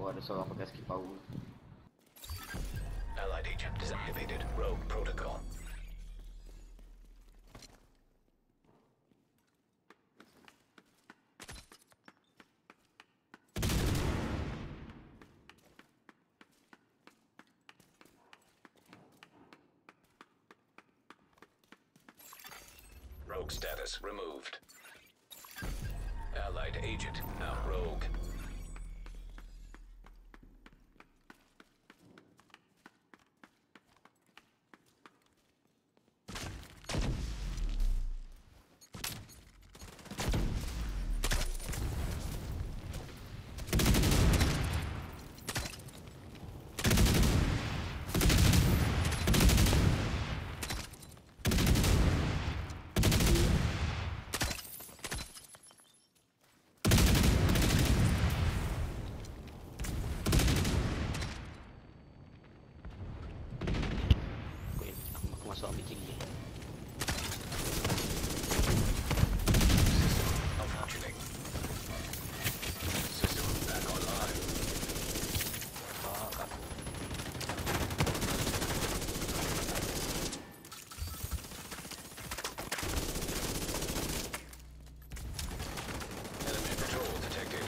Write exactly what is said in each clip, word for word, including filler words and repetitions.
Oh, ada seorang pakai skill power. Allied agent disactivated. Rogue protocol. Rogue status removed. Allied agent now rogue. Aku masuk ambil kill dia. Malfunctioning. System back online. Ah, aku. Enemy patrol detected.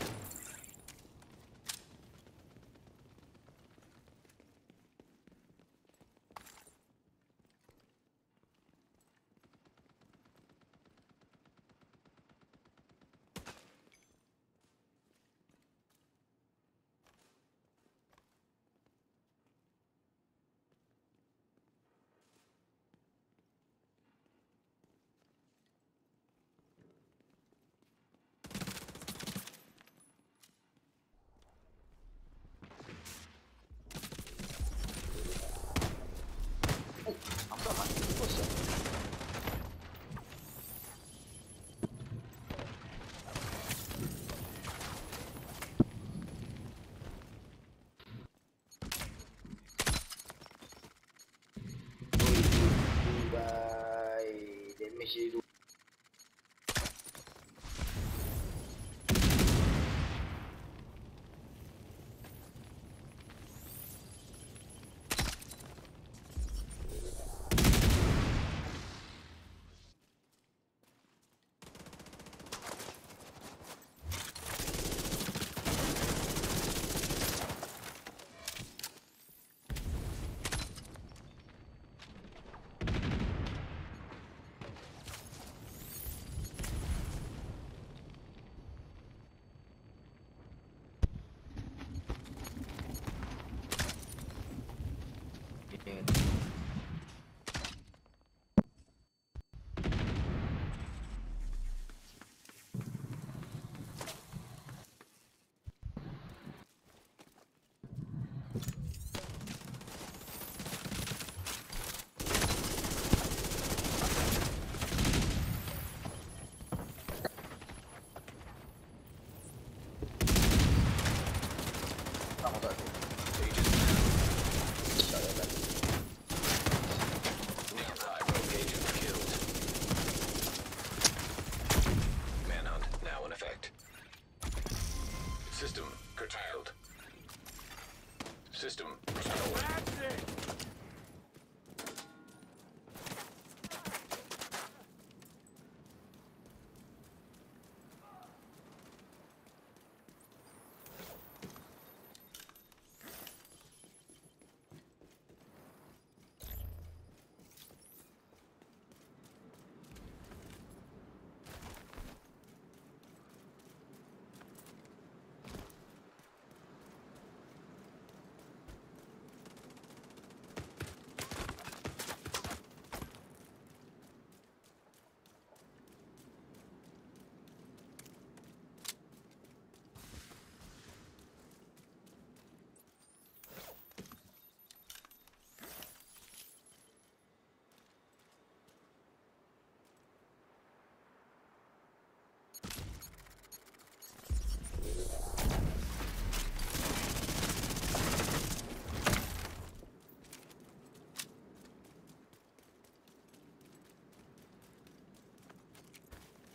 Oh, apa mati terus ya? Oi, bye. Damage dia dulu. Okay. Kamu tak tu. Agent Tak ada lagi. nearby. Rogue agent killed. Manhunt now in effect. System curtailed. System restored.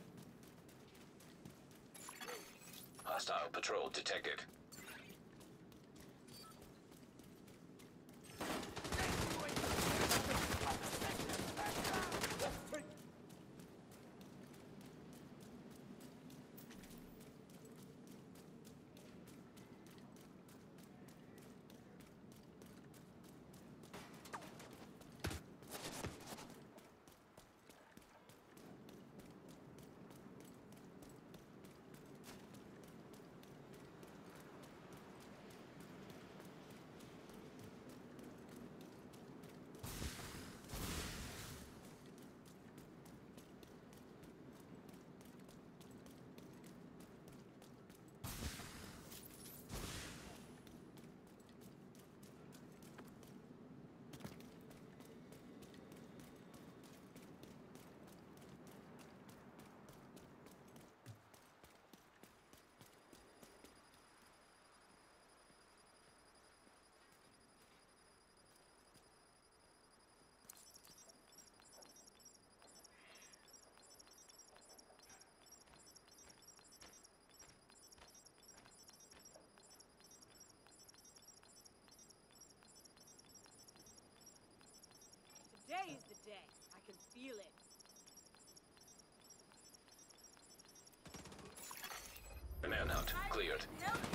Hostile patrol detected. Today is the day. I can feel it. Manhunt cleared. Help